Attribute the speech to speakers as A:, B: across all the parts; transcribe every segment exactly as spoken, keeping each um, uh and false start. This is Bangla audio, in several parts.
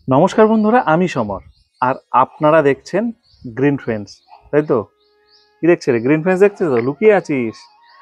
A: নমস্কার বন্ধুরা, আমি সমর। আর আপনারা দেখছেন গ্রিন ফ্রেন্ডস, তাই তো? কি দেখছে রে? গ্রিন ফ্রেন্ডস দেখছে তো? লুকিয়ে আছিস?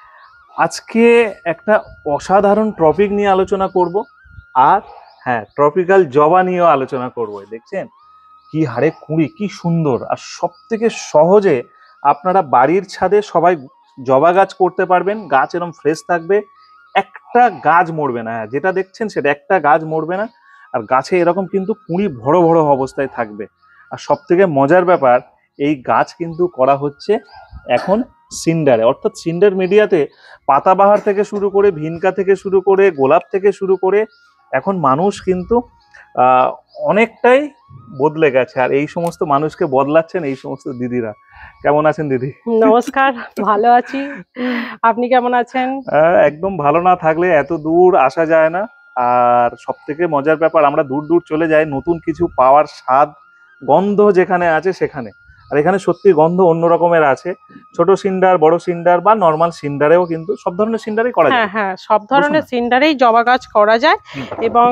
A: আজকে একটা অসাধারণ টপিক নিয়ে আলোচনা করব। আর হ্যাঁ, ট্রপিক্যাল জবা নিয়েও আলোচনা করব। দেখছেন কি হারে কুঁড়ি, কি সুন্দর! আর সব থেকে সহজে আপনারা বাড়ির ছাদে সবাই জবা গাছ করতে পারবেন। গাছ এরকম ফ্রেশ থাকবে, একটা গাছ মরবে না। হ্যাঁ, যেটা দেখছেন সেটা একটা গাছ মরবে না। আর গাছে এরকম কিন্তু কুঁড়ি ভরো ভরো অবস্থায় থাকবে। আর সব থেকে মজার ব্যাপার, এই গাছ কিন্তু করা হচ্ছে এখন সিন্ডারে, অর্থাৎ সিন্ডার মিডিয়াতে। পাতাবাহার থেকে শুরু করে, ভিনকা থেকে শুরু করে, গোলাপ থেকে শুরু করে, এখন মানুষ কিন্তু আহ অনেকটাই বদলে গেছে। আর এই সমস্ত মানুষকে বদলাচ্ছেন এই সমস্ত দিদিরা। কেমন আছেন দিদি?
B: নমস্কার, ভালো আছি। আপনি কেমন আছেন?
A: একদম ভালো না থাকলে এত দূর আসা যায় না। আর সব থেকে মজার ব্যাপার, আমরা দূর দূর চলে যাই নতুন কিছু পাওয়ার স্বাদ, গন্ধ যেখানে আছে সেখানে। আর এখানে সত্যি গন্ধ অন্য রকমের আছে। ছোট সিন্ডার, বড় সিন্ডার বা নর্মাল সিন্ডারেও কিন্তু সব ধরনের সিন্ডারই করা যায়।
B: হ্যাঁ হ্যাঁ, সব ধরনের সিন্ডারেই জবা গাছ করা যায়। এবং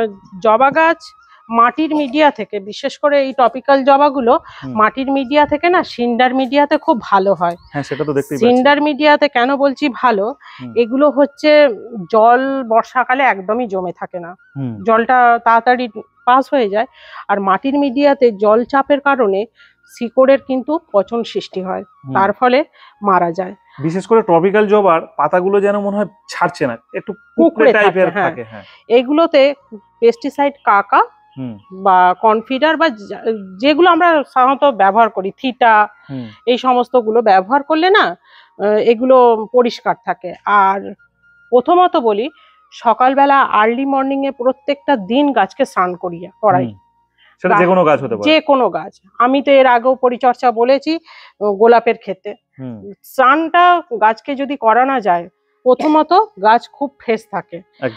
B: জবা গাছ মাটির মিডিয়া থেকে, বিশেষ করে এই টপিক্যাল জবাগুলো মাটির মিডিয়া থেকে না সিন্ডার মিডিয়াতে খুব ভালো হয়।
A: হ্যাঁ, সেটা তো দেখতেই পাচ্ছি।
B: সিন্ডার মিডিয়াতে কেন বলছি ভালো, এগুলো হচ্ছে জল বর্ষাকালে একদমই জমে থাকে না, জলটা তাড়াতাড়ি পাস হয়ে যায়। আর মাটির মিডিয়াতে জল চাপের কারণে শিকড়ের কিন্তু পচন সৃষ্টি হয়, তার ফলে মারা যায়।
A: বিশেষ করে ট্রপিক্যাল জবার পাতাগুলো যেন মনে হয় ছাড়ছে না, একটু কুকড়ে টাইপের থাকে। হ্যাঁ,
B: এইগুলোতে পেস্টিসাইড কাকা বা কনফিডার বা যেগুলো আমরা সাধারণত ব্যবহার করি, থিটা, এই সমস্ত গুলো ব্যবহার করলে না এগুলো পরিষ্কার থাকে। আর প্রথমত বলি, সকালবেলা আর্লি মর্নিং এ প্রত্যেকটা দিন গাছকে স্নান করিয়া করাই।
A: সেটা যে কোনো গাছ হতে পারে,
B: যে কোনো গাছ। আমি তো এর আগেও পরিচর্যা বলেছি গোলাপের ক্ষেত্রে, স্নানটা গাছকে যদি করানো যায়, প্রথমত গাছ খুব ফ্রেশ থাকে।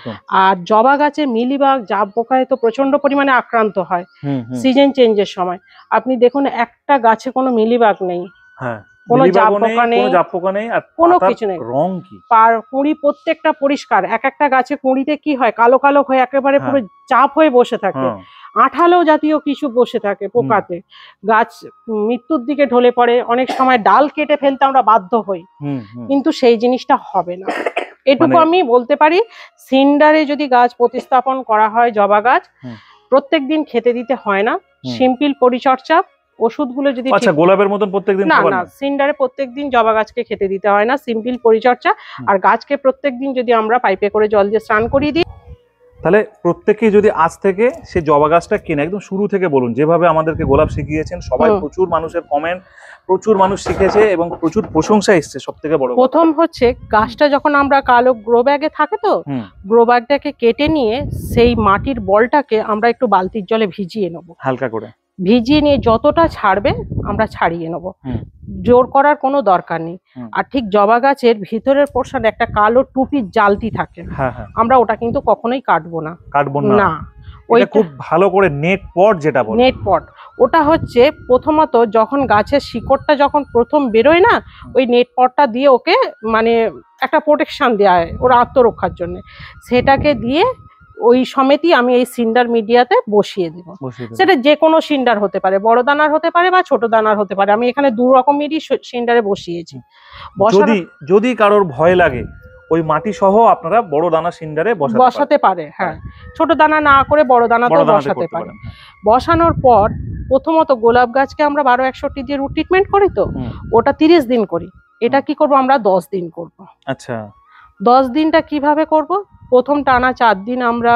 B: আর জবা গাছে মিলিবাগ, জাব পোকায় তো প্রচন্ড পরিমাণে আক্রান্ত হয় সিজন চেঞ্জের সময়। আপনি দেখুন একটা গাছে কোনো মিলিবাগ নেই, কোনো জাব পোকা নেই, কোনো কিছু নেই।
A: রং কি,
B: কুঁড়ি প্রত্যেকটা পরিষ্কার। এক একটা গাছে কুঁড়িতে কি হয়, কালো কালো হয়ে একেবারে পুরো চাপ হয়ে বসে থাকে, আঠালো জাতীয় কিছু বসে থাকে পোকাতে। গাছ মৃত্যুর দিকে ঢলে পড়ে, অনেক সময় ডাল কেটে ফেলতে আমরা বাধ্য হই, কিন্তু সেই জিনিসটা হবে না। এটুকু আমি বলতে পারি। সিন্ডারে যদি গাছ প্রতিস্থাপন করা হয় জবা গাছ, প্রত্যেক দিন খেতে দিতে হয় না, সিম্পল পরিচর্যা, ওষুধগুলো যদি
A: গোলাপের মতন প্রত্যেকদিন
B: না না সিন্ডারে প্রত্যেকদিন জবা গাছকে খেতে দিতে হয় না, সিম্পল পরিচর্যা। আর গাছকে প্রত্যেকদিন যদি আমরা পাইপে করে জল দিয়ে স্নান করিয়ে দিই,
A: তাহলে প্রত্যেকেই যদি আজ থেকে সে জবা গাছটা কিনে, একদম শুরু থেকে বলুন, যেভাবে আমাদেরকে গোলাপ শিখিয়েছেন, সবাই প্রচুর মানুষের কমেন্ট, প্রচুর মানুষ শিখেছে এবং প্রচুর প্রশংসা এসছে। সব থেকে বড়
B: প্রথম হচ্ছে গাছটা যখন আমরা কালো গ্রো ব্যাগে থাকে, তো গ্রো ব্যাগটাকে কেটে নিয়ে সেই মাটির বলটাকে আমরা একটু বালতির জলে ভিজিয়ে নেবো,
A: হালকা করে ভিজিয়ে
B: নিয়ে যতটা ছাড়বে আমরা ছাড়িয়ে নেবো, জোর করার কোনো দরকার নেই। আর ঠিক জবা গাছের ভিতরের পোর্শনে একটা কালো টুপির জালটি থাকে, আমরা ওটা কিন্তু কখনোই কাটবো না
A: কাটবো না ওইটা খুব ভালো করে নেট পট, যেটা বলে
B: নেট পট, ওটা হচ্ছে প্রথমত যখন গাছের শিকড়টা যখন প্রথম বেরোয় না, ওই নেট পটটা দিয়ে ওকে মানে একটা প্রোটেকশন দেওয়া হয় ওর আত্মরক্ষার জন্য। সেটাকে দিয়ে ওই সমেতই আমি এই সিন্ডার মিডিয়াতে বসিয়ে দেব। সেটা যে কোনো সিন্ডার হতে পারে, বড় দানার হতে পারে বা ছোট দানার হতে পারে। আমি এখানে দু রকমেরই সিন্ডারে বসিয়েছি।
A: যদি যদি কারোর ভয় লাগে, ওই মাটি সহ আপনারা বড় দানা সিন্ডারে
B: বসাতে পারে। হ্যাঁ, ছোট দানা না করে বড় দানা তো বসাতে পারে। বসানোর পর প্রথমত গোলাপ গাছকে আমরা বারো একষট্টি দিয়ে রুট ট্রিটমেন্ট করি, তো ওটা তিরিশ দিন করি। এটা কি করব আমরা দশ দিন করব।
A: আচ্ছা,
B: দশ দিনটা কিভাবে করব? প্রথম টানা চার দিন আমরা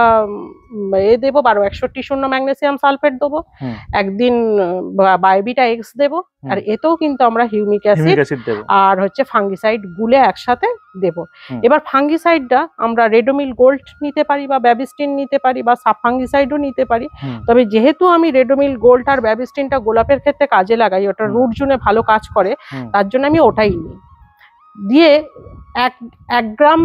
B: এ দেবো বারো একষট্টি শূন্য ম্যাগনেসিয়াম সালফেট দেবো, একদিন বায়োবিটা এক্স দেবো, আর এতেও কিন্তু আমরা হিউমিক অ্যাসিড আর হচ্ছে ফাঙ্গিসাইড গুলে একসাথে দেব। এবার ফাঙ্গিসাইডটা আমরা রেডোমিল গোল্ড নিতে পারি বা ব্যাবিস্টিন নিতে পারি বা সাব ফাঙ্গিসাইডও নিতে পারি। তবে যেহেতু আমি রেডোমিল গোল্ড আর ব্যাবিস্টিনটা গোলাপের ক্ষেত্রে কাজে লাগাই, ওটা রুট জোনে ভালো কাজ করে, তার জন্য আমি ওটাই নিই। দিয়ে এক এক গ্রাম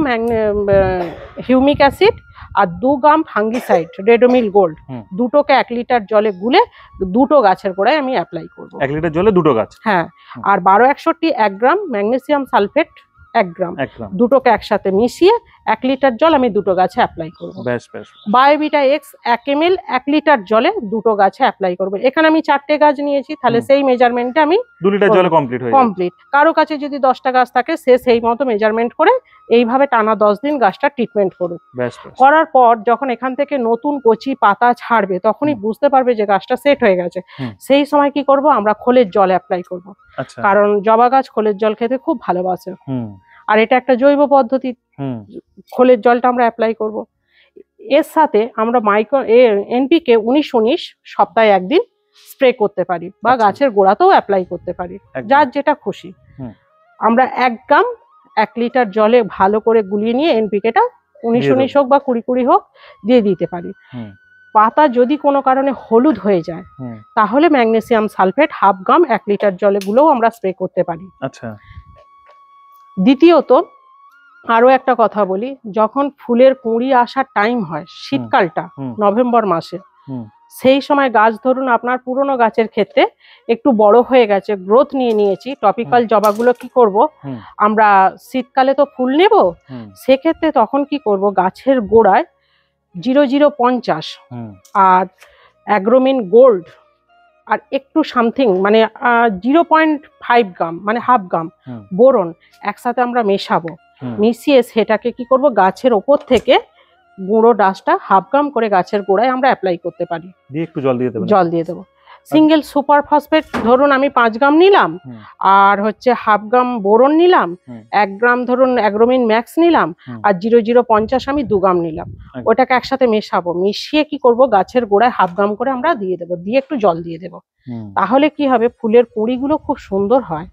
B: হিউমিক অ্যাসিড আর দু গ্রাম ফাঙ্গিসাইড রেডোমিল গোল্ড, দুটোকে এক লিটার জলে গুলে দুটো গাছের গোড়ায় আমি অ্যাপ্লাই করব।
A: এক লিটার জলে দুটো গাছ?
B: হ্যাঁ। আর বারো একষট্টি এক গ্রাম ম্যাগনেসিয়াম সালফেট এক গ্রাম
A: এক গ্রাম
B: দুটোকে একসাথে মিশিয়ে এক লিটার জল আমি দুটো গাছে অ্যাপ্লাই করব।
A: বেশ বেশ
B: বায়োভিটা এক্স এক এম এল এক লিটার জলে দুটো গাছে অ্যাপ্লাই করব। এখানে আমি চারটে গাছ নিয়েছি, তাহলে
A: হুম।
B: সেই মেজারমেন্টে আমি
A: দু লিটার জলে কমপ্লিট হয়ে যাবে।
B: কমপ্লিট। কারো কাছে যদি দশটা গাছ থাকে সে সেই মতো মেজারমেন্ট করে এইভাবে টানা দশ দিন গাছটা ট্রিটমেন্ট করুক।
A: বেশ বেশ।
B: করার পর যখন এখান থেকে নতুন কচি পাতা ছাড়বে তখনই
A: হুম।
B: বুঝতে পারবে যে গাছটা সেট হয়ে গেছে।
A: হুম।
B: সেই সময় কি করব, আমরা খোলের জল অ্যাপ্লাই করব,
A: আচ্ছা।
B: কারণ জবা গাছ খোলের জল খেতে খুব ভালোবাসে।
A: হুম।
B: আর এটা একটা জৈব পদ্ধতি,
A: হুম।
B: খোলের জলটা আমরা অ্যাপ্লাই করব। এর সাথে আমরা মাইক্রো এনপিকে উনিশ উনিশ সপ্তাহে একদিন স্প্রে করতে পারি বা
A: আচ্ছা।
B: গাছের গোড়াতেও অ্যাপ্লাই করতে পারি,
A: একদম।
B: যার যেটা খুশি।
A: হুম।
B: আমরা এক গ্রাম এক লিটার জলে ভালো করে গুলিয়ে নিয়ে এনপিকেটা উনিশ
A: দিয়ে
B: উনিশ
A: দেবো।
B: হোক বা কুড়ি কুড়ি হোক দিয়ে দিতে পারি।
A: হুম।
B: পাতা যদি কোনো কারণে হলুদ হয়ে যায়
A: হুম।
B: তাহলে ম্যাগনেসিয়াম সালফেট হাফ গ্রাম এক লিটার জলে গুলোও আমরা স্প্রে করতে পারি।
A: আচ্ছা।
B: দ্বিতীয়ত আরো একটা কথা বলি, যখন ফুলের কুঁড়ি আসার টাইম হয় শীতকালটা
A: হুম।
B: নভেম্বর মাসে,
A: হুম।
B: সেই সময় গাছ ধরুন আপনার পুরনো গাছের ক্ষেত্রে একটু বড় হয়ে গেছে, গ্রোথ নিয়ে নিয়েছি, টপিক্যাল জবাগুলো কি করব,
A: হুম।
B: আমরা শীতকালে তো ফুল নেব,
A: হুম।
B: সেক্ষেত্রে তখন কি করব, গাছের গোড়ায় জিরো জিরো পঞ্চাশ
A: হুম।
B: আর অ্যাগ্রোমিন গোল্ড আর একটু সামথিং মানে জিরো পয়েন্ট ফাইভ গ্রাম মানে হাফ গ্রাম
A: হুম।
B: বোরন একসাথে আমরা মেশাবো।
A: হুম।
B: মিশিয়ে সেটাকে কি করব, গাছের ওপর থেকে গুঁড়ো ডাসটা হাফ গ্রাম করে গাছের গোড়ায় আমরা অ্যাপ্লাই করতে পারি।
A: দিয়ে একটু জল দিয়ে দেবেন।
B: জল দিয়ে দেবো। সিঙ্গেল সুপার ফসফেট ধরুন আমি পাঁচ গ্রাম নিলাম,
A: হুম।
B: আর হচ্ছে হাফ গ্রাম বোরন নিলাম,
A: হুম।
B: এক গ্রাম ধরুন অ্যাগ্রোমিন ম্যাক্স নিলাম,
A: হুম।
B: আর জিরো জিরো পঞ্চাশ আমি দু গ্রাম নিলাম।
A: একদম।
B: ওটাকে একসাথে মেশাবো, মিশিয়ে কি করব, গাছের গোড়ায় হাফ গ্রাম করে আমরা দিয়ে দেবো, দিয়ে একটু জল দিয়ে দেবো।
A: হুম।
B: তাহলে কি হবে, ফুলের কুঁড়িগুলো খুব সুন্দর হয়,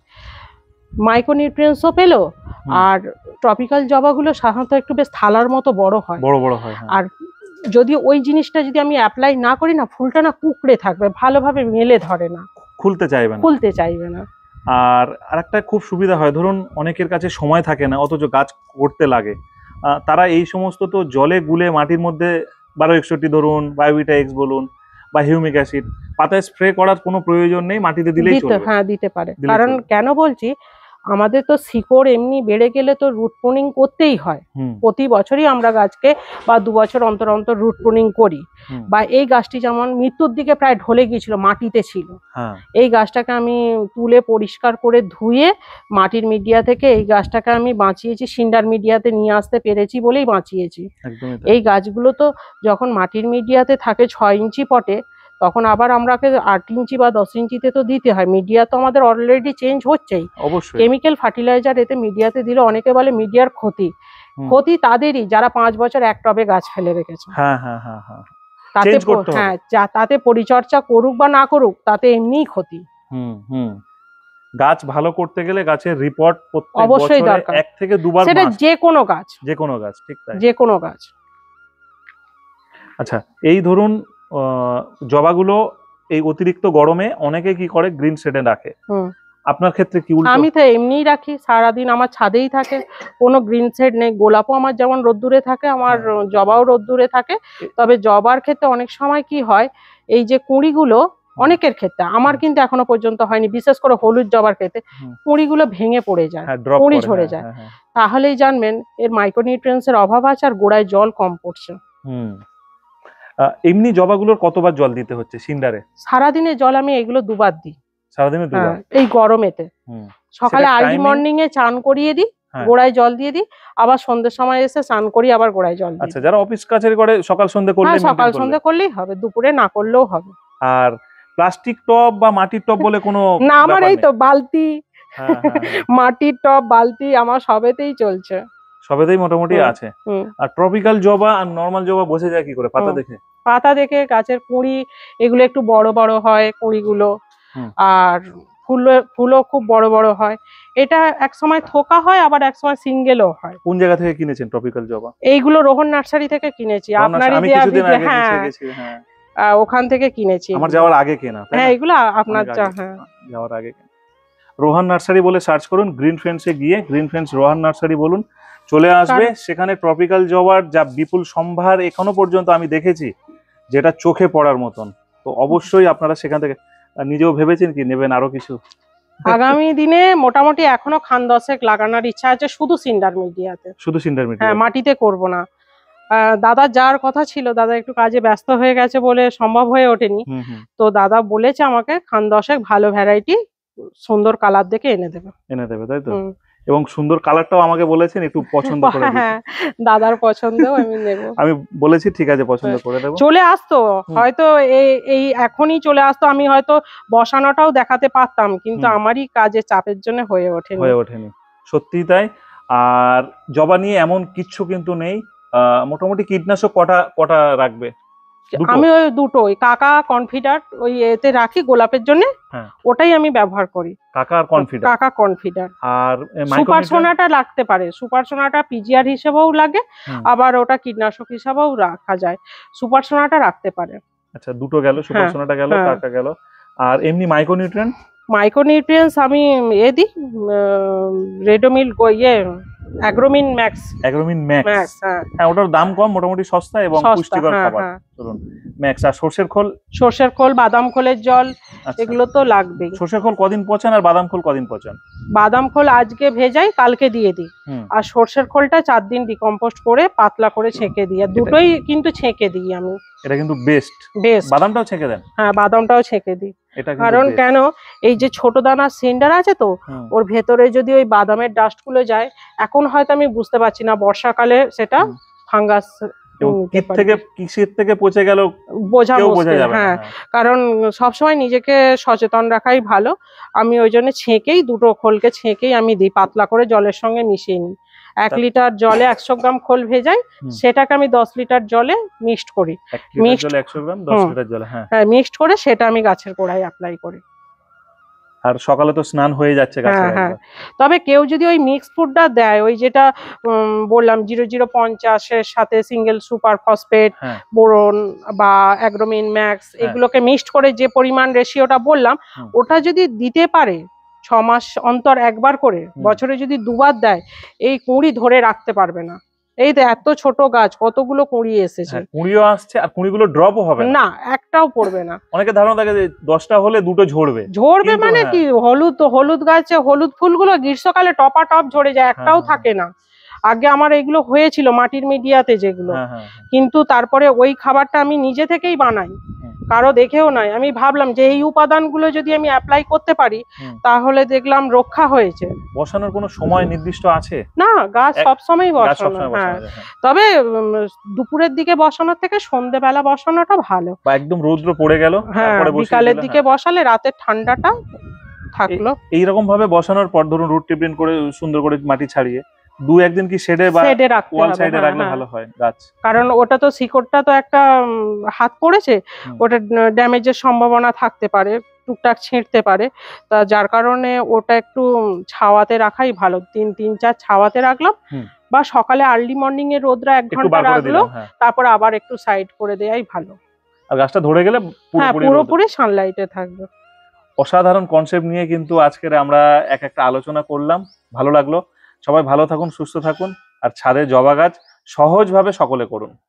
B: মাইক্রোনিউট্রিয়েন্টসও পেলো,
A: হুম।
B: আর ট্রপিক্যাল জবাগুলো সাধারণত একটু বেশ থালার মতো বড় হয়।
A: বড় বড় হয়। হ্যাঁ।
B: আর যদি ওই জিনিসটা যদি আমি অ্যাপ্লাই না করি না, ফুলটা না কুঁকড়ে থাকবে, ভালোভাবে মেলে ধরে না,
A: খুলতে চাইবে না।
B: খুলতে চাইবে না।
A: আর আরেকটা খুব সুবিধা হয়, ধরুন অনেকের কাছে সময় থাকে না অথচ গাছ করতে লাগে, আহ, তারা এই সমস্ত তো জলে গুলে মাটির মধ্যে বারো একষট্টি ধরুন, বায়োভিটা এক্স বলুন বা হিউমিক অ্যাসিড, পাতায় স্প্রে করার কোনো প্রয়োজন নেই, মাটিতে দিলেই
B: দিতে
A: চলবে।
B: হ্যাঁ দিতে পারে।
A: দিলেই
B: কারণ
A: চলবে।
B: কেন বলছি, আমাদের তো শিকড় এমনি বেড়ে গেলে তো রুট প্রুনিং করতেই হয়,
A: হুম।
B: প্রতি বছরই আমরা গাছকে বা দু বছর অন্তর অন্তর রুট প্রুনিং করি।
A: হুম।
B: বা এই গাছটি যেমন মৃত্যুর দিকে প্রায় ঢলে গিয়েছিল, মাটিতে ছিল,
A: হ্যাঁ।
B: এই গাছটাকে আমি তুলে পরিষ্কার করে ধুয়ে মাটির মিডিয়া থেকে এই গাছটাকে আমি বাঁচিয়েছি, সিন্ডার মিডিয়াতে নিয়ে আসতে পেরেছি বলেই বাঁচিয়েছি।
A: একদমই তাই।
B: এই গাছগুলো তো যখন মাটির মিডিয়াতে থাকে ছয় ইঞ্চি পটে, তখন আবার আমরাকে আট ইঞ্চি বা দশ ইঞ্চিতে তো দিতে হয়, মিডিয়া তো আমাদের অলরেডি চেঞ্জ হচ্ছেই।
A: অবশ্যই।
B: কেমিক্যাল ফার্টিলাইজার এতে মিডিয়াতে দিলে অনেকে বলে মিডিয়ার ক্ষতি,
A: হুম।
B: ক্ষতি তাদেরই যারা পাঁচ বছর এক টবে গাছ ফেলে রেখেছে।
A: হ্যাঁ হ্যাঁ হ্যাঁ হ্যাঁ।
B: তাতে
A: Change করতে হবে।
B: হ্যাঁ যা- তাতে পরিচর্যা করুক বা না করুক তাতে এমনিই ক্ষতি।
A: হুম হুম। গাছ ভালো করতে গেলে গাছের রিপোর্ট প্রত্যেক
B: অবশ্যই
A: বছরে
B: দরকার।
A: এক থেকে দুবার
B: সেটা
A: must।
B: যে কোনো গাছ,
A: যে কোনো গাছ, ঠিক তাই।
B: যে কোনো গাছ।
A: আচ্ছা, এই ধরুন আহ, জবাগুলো এই অতিরিক্ত গরমে অনেকে কি করে গ্রিন শেডে রাখে,
B: হুম।
A: আপনার ক্ষেত্রে কি উল্টো?
B: আমি তো এমনিই রাখি, সারাদিন আমার ছাদেই থাকে, কোনো গ্রিন সেড নেই। গোলাপও আমার যেমন রোদ্দুরে থাকে, আমার জবাও রোদ্দুরে থাকে। তবে জবার ক্ষেত্রে অনেক সময় কি হয়, এই যে কুঁড়িগুলো অনেকের ক্ষেত্রে, আমার কিন্তু এখনো পর্যন্ত হয়নি, বিশেষ করে হলুদ জবার ক্ষেত্রে
A: হুম।
B: কুঁড়িগুলো ভেঙে পড়ে যায়,
A: হ্যাঁ, drop
B: কুঁড়ি
A: করে,
B: ঝরে
A: হ্যাঁ,
B: যায়।
A: হ্যাঁ, হ্যাঁ।
B: তাহলেই জানবেন এর মাইক্রোনিউট্রিয়েন্টস এর অভাব আছে আর গোড়ায় জল কম পড়ছে।
A: হুম। আহ, এমনি জবাগুলোর কতবার জল দিতে হচ্ছে সিন্ডারে?
B: সারাদিনে জল আমি এগুলো দুবার দিই।
A: সারাদিনে দুবার?
B: হ্যাঁ, এই গরমেতে
A: হুম।
B: সকালে
A: সেটা
B: আর্লি
A: timing?
B: মর্নিং এ চান করিয়ে দিই,
A: হ্যাঁ।
B: গোড়ায় জল দিয়ে দিই, আবার সন্ধ্যের সময় এসে স্নান করি, আবার গোড়ায় জল দিই।
A: আচ্ছা, যারা অফিস কাছারি করে সকাল সন্ধ্যে করলে
B: হ্যাঁ,
A: maintain
B: সকাল
A: করলে।
B: সন্ধ্যে করলেই হবে, দুপুরে না করলেও হবে।
A: আর প্লাস্টিক টব বা মাটির টব বলে কোনো
B: না, আমার
A: ব্যাপার
B: এই
A: নেই?
B: তো বালতি,
A: হ্যাঁ, হ্যাঁ, হ্যাঁ।
B: মাটির টব, বালতি আমার সবেতেই চলছে।
A: সবেতেই মোটামুটি
B: হুম,
A: আছে।
B: হুম।
A: আর ট্রপিক্যাল জবা আর নরমাল জবা বোঝা যায় কি করে? পাতা
B: হুম।
A: দেখে?
B: পাতা দেখে, গাছের কুঁড়ি এগুলো একটু বড় বড় হয় কুঁড়িগুলো,
A: হুম।
B: আর ফুল ফুলও খুব বড় বড় হয়। এটা এক সময় থোকা হয়, আবার এক সময় সিঙ্গেলও হয়।
A: কোন জায়গা থেকে কিনেছেন ট্রপিক্যাল জবা?
B: এইগুলো রোহন নার্সারি থেকে কিনেছি,
A: রহন
B: আপনারই
A: নার্সারি, আমি
B: দেয়া
A: কিছুদিন
B: ভিডিও,
A: আগে
B: হ্যাঁ
A: এসে গেছি, হ্যাঁ।
B: আহ, ওখান থেকে কিনেছি
A: আমার
B: এগুলো।
A: যাওয়ার আগে কেনা, তাই
B: হ্যাঁ,
A: না?
B: এগুলো আপনার
A: অনেক
B: যা,
A: আগে,
B: হ্যাঁ।
A: যাওয়ার আগে কেনা। রোহান নার্সারি বলে সার্চ করুন, গ্রিন ফ্রেন্ডসে গিয়ে গ্রিন ফ্রেন্ডস রোহান নার্সারি বলুন, চলে আসবে। সেখানে ট্রপিক্যাল জবার যা বিপুল সম্ভার এখনো পর্যন্ত আমি দেখেছি, যেটা চোখে পড়ার মতন। তো অবশ্যই আপনারা সেখান থেকে, নিজেও ভেবেছেন কি নেবেন আরো কিছু?
B: আগামী দিনে মোটামুটি এখনো খান দশেক লাগানোর ইচ্ছা আছে, শুধু সিন্ডার মিডিয়াতে।
A: শুধু সিন্ডার
B: হ্যাঁ,
A: মিডিয়া?
B: মাটিতে করব না। আহ, দাদা যার কথা ছিল, দাদা একটু কাজে ব্যস্ত হয়ে গেছে বলে সম্ভব হয়ে ওঠেনি।
A: হুম হুম।
B: তো দাদা বলেছে আমাকে খান দশেক ভালো ভ্যারাইটি সুন্দর কালার দেখে এনে দেবে।
A: এনে দেবে, তাই তো?
B: হুম।
A: এবং সুন্দর কালারটাও আমাকে বলেছেন একটু পছন্দ করে দিতে।
B: হ্যাঁ, দাদার পছন্দেও আমি নেব।
A: আমি বলেছি ঠিক আছে, পছন্দ করে দেবো।
B: চলে আসতো
A: হুম।
B: হয়তো এই এই এখনই চলে আসতো, আমি হয়তো বসানোটাও দেখাতে পারতাম, কিন্তু
A: হুম।
B: আমারই কাজে চাপের জন্য হয়ে ওঠেনি।
A: হয়ে ওঠেনি, সত্যি তাই। আর জবা নিয়ে এমন কিচ্ছু কিন্তু নেই। আহ, মোটামুটি কীটনাশক কটা কটা রাখবে? দুটো?
B: আমি ওই দুটোই কাকা কনফিডার ওই এতে রাখি গোলাপের জন্য,
A: হ্যাঁ।
B: ওটাই আমি ব্যবহার করি।
A: কাকা আর কনফিডার?
B: কাকা কনফিডার।
A: আর
B: সুপার সোনাটা লাগতে পারে, সুপার সোনাটা পিজিআর হিসেবেও লাগে, আবার ওটা কীটনাশক হিসেবেও রাখা যায়, সুপার সোনাটা রাখতে পারে।
A: আচ্ছা, দুটো গেল, সুপার
B: হ্যাঁ,
A: সোনাটা গেল,
B: হ্যাঁ।
A: কাকা গেল। আর এমনি মাইক্রোনিউট্রিয়েন্ট?
B: মাইক্রোনিউট্রিয়েন্টস আমি এ দিই রেডোমিল ইয়ে Agromin max.
A: Agromin max?
B: Max, হ্যাঁ।
A: হ্যাঁ, ওটার দাম কম, মোটামুটি সস্তা এবং
B: সস্তা,
A: পুষ্টিকর
B: হ্যাঁ,
A: খাবার।
B: হ্যাঁ।
A: চলুন, ম্যাক্স। আর সর্ষের খোল?
B: সর্ষের খোল, বাদাম খোলের জল,
A: আচ্ছা।
B: এগুলো তো লাগবেই।
A: সর্ষের খোল কদিন পচান আর বাদাম খোল কদিন পচান?
B: বাদাম খোল আজকে ভেজাই, কালকে দিয়ে দিই।
A: হুম।
B: আর সর্ষের খোলটা চার দিন ডিকম্পোস্ট করে পাতলা করে ছেঁকে দিই, আর দুটোই কিন্তু ছেঁকে দিই আমি।
A: এটা কিন্তু বেস্ট।
B: বেস্ট।
A: বাদামটাও ছেঁকে দেন?
B: হ্যাঁ, বাদামটাও ছেঁকে দিই।
A: এটা কিন্তু
B: কারণ
A: best।
B: কেন, এই যে ছোট দানার সিন্ডার আছে তো,
A: হুম।
B: ওর ভেতরে যদি ওই বাদামের ডাস্ট গুলো যায়, এখন হয়তো আমি বুঝতে পারছি না, বর্ষাকালে সেটা
A: হুম।
B: ফাঙ্গাস
A: এবং কিট থেকে কিসের থেকে পচে গেল
B: বোঝা
A: কেউ বোঝা
B: মুশকিল।
A: যাবে না।
B: হ্যাঁ,
A: হ্যাঁ।
B: কারণ সবসময় নিজেকে সচেতন রাখাই ভালো। আমি ওই জন্য ছেঁকেই, দুটো খোলকে ছেঁকেই আমি দিই, পাতলা করে জলের সঙ্গে মিশিয়ে নিই। এক
A: তা-
B: লিটার জলে একশো গ্রাম খোল ভেজাই,
A: হুম।
B: সেটাকে আমি দশ লিটার জলে মিক্সড করি।
A: এক লিটার
B: mixed-
A: জলে একশো গ্রাম, দশ
B: হুম।
A: লিটার জলে। হ্যাঁ।
B: হ্যাঁ, মিক্সড করে সেটা আমি গাছের গোড়ায় অ্যাপ্লাই করি।
A: আর সকালে তো স্নান হয়ে যাচ্ছে গাছের
B: হ্যাঁ, হ্যাঁ।
A: একবার।
B: তবে কেউ যদি ওই মিক্স ফুডটা দেয়, ওই যেটা উম, বললাম জিরো জিরো পঞ্চাশের সাথে সিঙ্গেল সুপার ফসফেট,
A: হ্যাঁ।
B: বোরন বা অ্যাগ্রোমিন ম্যাক্স,
A: হ্যাঁ।
B: এগুলোকে মিক্সড করে যে পরিমাণ রেশিওটা বললাম,
A: হুম।
B: ওটা যদি দিতে পারে ছ মাস অন্তর একবার করে,
A: হুম।
B: বছরে যদি দুবার দেয়, এই কুঁড়ি ধরে রাখতে পারবে না। এই তো এত ছোট গাছ, কতগুলো কুঁড়ি এসেছে।
A: হ্যাঁ, কুঁড়িও আসছে, আর কুঁড়িগুলো ড্রপও হবে না।
B: না, একটাও পড়বে না।
A: অনেকে ধারণা থাকে যে দশটা হলে দুটো ঝরবে।
B: ঝরবে
A: কিন্তু
B: মানে
A: হ্যাঁ।
B: কি, হলুদ হলুদ গাছে হলুদ ফুলগুলো গ্রীষ্মকালে টপা টপ ঝরে যায়, একটাও
A: হ্যাঁ,
B: থাকে না। আগে আমার এগুলো হয়েছিল মাটির মিডিয়াতে যেগুলো,
A: হ্যাঁ, হ্যাঁ, হ্যাঁ।
B: কিন্তু তারপরে ওই খাবারটা আমি নিজে থেকেই বানাই,
A: হুম।
B: কারো দেখেও নয়। আমি ভাবলাম যে এই উপাদানগুলো যদি আমি অ্যাপ্লাই করতে পারি,
A: হুম।
B: তাহলে দেখলাম রক্ষা হয়েছে।
A: বসানোর কোনো সময় নির্দিষ্ট আছে?
B: না, গাছ
A: এক-
B: সবসময়
A: গাছ
B: বসানো।
A: সবসময়
B: হ্যাঁ,
A: বসানো যায়, হ্যাঁ।
B: তবে উম, দুপুরের দিকে বসানোর থেকে সন্ধ্যেবেলা বসানোটা ভালো।
A: বা একদম রৌদ্র পড়ে গেল,
B: হ্যাঁ,
A: তারপরে বসিয়ে
B: বিকালের
A: দিলে,
B: দিকে
A: হ্যাঁ।
B: বসালে রাতের ঠান্ডাটা থাকলো।
A: এইরকম ভাবে বসানোর পর ধরুন রুট টিপলিন করে সুন্দর করে মাটি ছাড়িয়ে দু একদিন কি শেডে বা
B: শেডে রাখতে
A: ওয়াল
B: হবে,
A: সাইডে
B: হ্যাঁ,
A: রাখলে
B: হ্যাঁ।
A: ভালো হয় গাছ?
B: কারণ ওটা তো শিকড়টা তো একটা উম, হাত পড়েছে,
A: হুম।
B: ওটা ড্যামেজের সম্ভাবনা থাকতে পারে, টুকটাক ছিঁড়তে পারে। তা যার কারণে ওটা একটু ছাওয়াতে রাখাই ভালো, তিন তিন চার ছাওয়াতে রাখলাম,
A: হুম।
B: বা সকালে আর্লি মর্নিং এ রোদরা এক
A: একটু
B: ঘন্টা
A: বার করে
B: রাখলো,
A: দিলাম, হ্যাঁ।
B: তারপর আবার একটু সাইড করে দেয়াই ভালো।
A: আর গাছটা ধরে গেলে
B: হ্যাঁ,
A: পুরোপুরি রোদ।
B: পুরোপুরি সানলাইটে থাকবে।
A: অসাধারণ কনসেপ্ট নিয়ে কিন্তু আজকের আমরা এক একটা আলোচনা করলাম, ভালো লাগলো। সবাই ভালো থাকুন, সুস্থ থাকুন, আর ছাদে জবা গাছ সহজভাবে সকলে করুন।